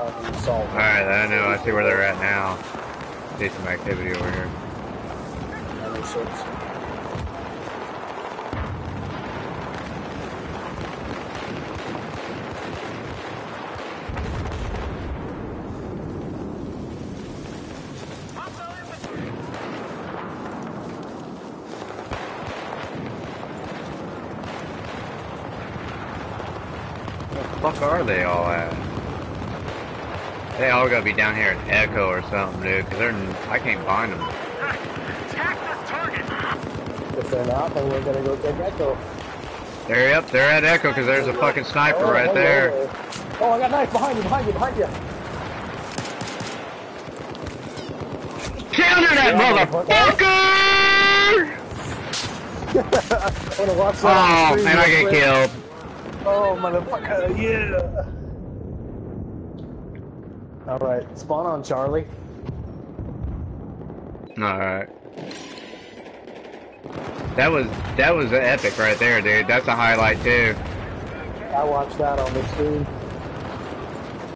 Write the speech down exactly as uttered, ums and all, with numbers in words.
on the assault. Alright, I know. I see where they're at now. See some activity over here. Other ships. Where the fuck are they all at? They all gotta be down here in Echo or something, dude, because they're, I can't find them. Attack this target! If they're not, then we're gonna go take Echo. They're up, they're at Echo because there's a fucking sniper Oh, right oh, there. oh, oh, I got a knife behind you, behind you, behind you. Counter that Yeah, motherfucker! I wanna watch that Oh, on stream man, I real get quick. killed. Oh, motherfucker, yeah. Alright, spawn on Charlie. Alright. That was, that was epic right there, dude. That's a highlight, too. I watched that on the stream.